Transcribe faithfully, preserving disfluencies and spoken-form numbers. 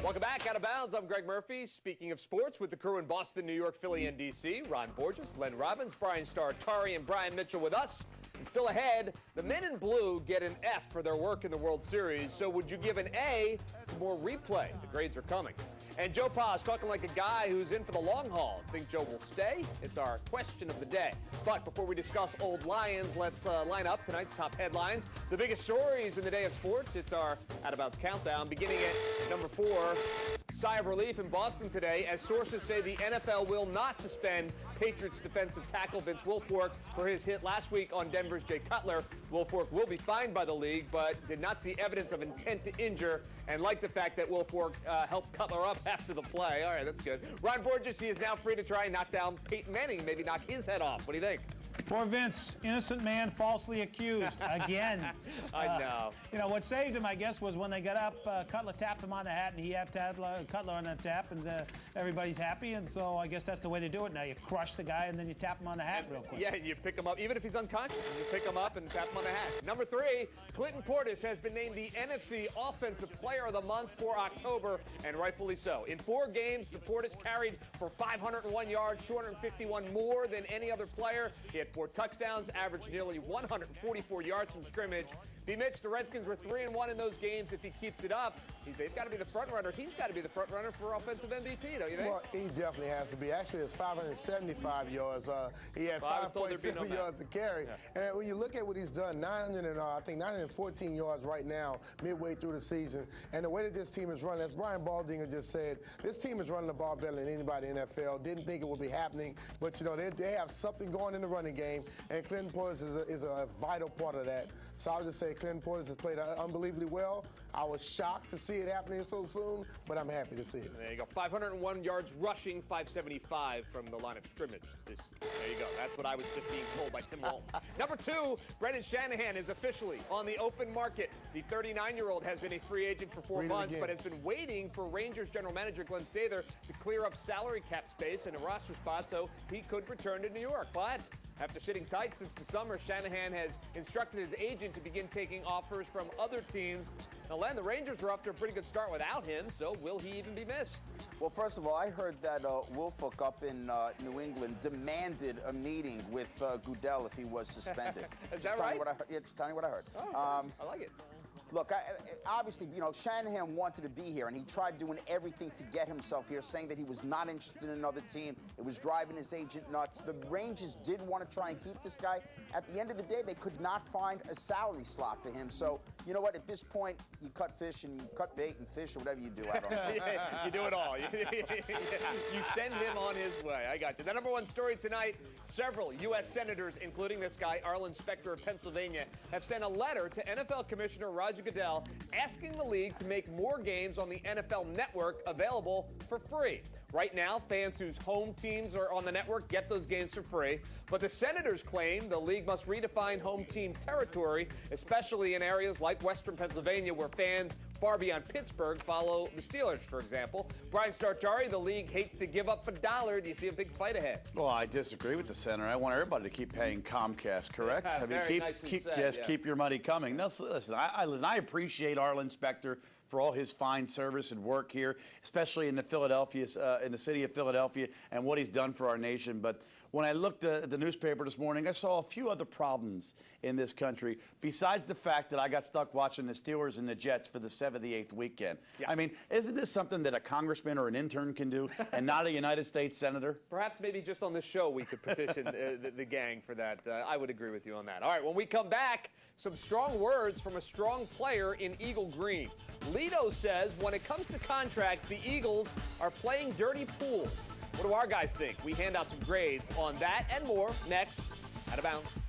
Welcome back. Out of Bounds. I'm Gregg Murphy. Speaking of sports, with the crew in Boston, New York, Philly, and D C, Ron Borges, Len Robbins, Brian Startari, and Brian Mitchell with us. And still ahead, the men in blue get an F for their work in the World Series. So would you give an A to more replay? The grades are coming. And Joe Pa's talking like a guy who's in for the long haul. Think Joe will stay? It's our question of the day. But before we discuss old Lions, let's uh, line up tonight's top headlines. The biggest stories in the day of sports. It's our Out of Bounds countdown, beginning at number four. Sigh of relief in Boston today as sources say the N F L will not suspend Patriots defensive tackle Vince Wilfork for his hit last week on Denver's Jay Cutler. Wilfork will be fined by the league, but did not see evidence of intent to injure and liked the fact that Wilfork uh, helped Cutler up after the play. All right, that's good. Ron Borges, he is now free to try and knock down Peyton Manning, maybe knock his head off. What do you think? Poor Vince, innocent man falsely accused again. I know. Uh, you know, what saved him, I guess, was when they got up, uh, Cutler tapped him on the hat, and he had Tadler, Cutler on the tap, and uh, everybody's happy. And so I guess that's the way to do it now. You crush the guy, and then you tap him on the hat real quick. Yeah, you pick him up, even if he's unconscious. You pick him up and tap him on the hat. Number three, Clinton Portis has been named the N F C Offensive Player of the Month for October, and rightfully so. In four games, the Portis carried for five hundred one yards, two hundred fifty-one more than any other player. He had four touchdowns, averaged nearly one hundred forty-four yards from scrimmage. B. Mitch, the Redskins were three and one in those games. If he keeps it up, they've got to be the front runner. He's got to be the front runner for offensive M V P, don't you think? Well, he definitely has to be. Actually, it's five hundred seventy-five yards. Uh, he had well, five point seven no yards to carry. Yeah. And when you look at what he's done, nine hundred and uh, I think nine hundred fourteen yards right now, midway through the season. And the way that this team is running, as Brian Baldinger just said, this team is running the ball better than anybody in the N F L. Didn't think it would be happening, but you know they, they have something going in the running game, and Clinton Portis is a, is a vital part of that. So I would just say Clinton Portis has played unbelievably well. I was shocked to see it happening so soon, but I'm happy to see it. There you go. five hundred one yards rushing, five seventy-five from the line of scrimmage. This, there you go. That's what I was just being told by Tim Walton. Number two, Brendan Shanahan is officially on the open market. The thirty-nine-year-old has been a free agent for four Read months, but has been waiting for Rangers general manager Glenn Sather to clear up salary cap space and a roster spot so he could return to New York. But after sitting tight since the summer, Shanahan has instructed his agent to begin taking offers from other teams. Now, Len, the Rangers are up to a pretty good start without him, so will he even be missed? Well, first of all, I heard that uh, Wilfork up in uh, New England demanded a meeting with uh, Goodell if he was suspended. Is that right? What I heard. Yeah, just telling you what I heard. Oh, um, I like it. Look, I, obviously, you know, Shanahan wanted to be here, and he tried doing everything to get himself here, saying that he was not interested in another team. It was driving his agent nuts. The Rangers did want to try and keep this guy. At the end of the day, they could not find a salary slot for him. So, you know what? At this point, you cut fish and you cut bait and fish or whatever you do. I don't know. Yeah, you do it all. You send him on his way. I got you. The number one story tonight, several U S senators, including this guy, Arlen Specter of Pennsylvania, have sent a letter to N F L Commissioner Roger Goodell asking the league to make more games on the N F L Network available for free. Right now, fans whose home teams are on the network get those games for free. But the senators claim the league must redefine home team territory, especially in areas like Western Pennsylvania where fans far beyond Pittsburgh follow the Steelers, for example. Brian Startari, the league hates to give up a dollar. Do you see a big fight ahead? Well, I disagree with the senator. I want everybody to keep paying Comcast, correct? Yeah, I mean, very keep, nicely keep, said, yes, yeah. keep your money coming. Now, listen, I, I, listen, I appreciate Arlen Specter for all his fine service and work here, especially in the Philadelphia, uh, in the city of Philadelphia, and what he's done for our nation. But when I looked at the newspaper this morning, I saw a few other problems in this country, besides the fact that I got stuck watching the Steelers and the Jets for the seventy-eighth weekend. Yeah. I mean, isn't this something that a congressman or an intern can do and not a United States senator? Perhaps maybe just on the show we could petition uh, the, the gang for that. Uh, I would agree with you on that. All right, when we come back, some strong words from a strong player in Eagle Green. Lito says when it comes to contracts, the Eagles are playing dirty pool. What do our guys think? We hand out some grades on that and more next. Out of Bounds.